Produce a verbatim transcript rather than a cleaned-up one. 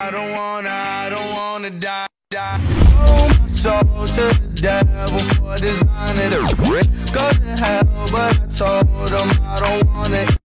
I don't wanna, I don't wanna die, die. Sold my soul to the devil for designer to go to hell, but I told him I don't want it.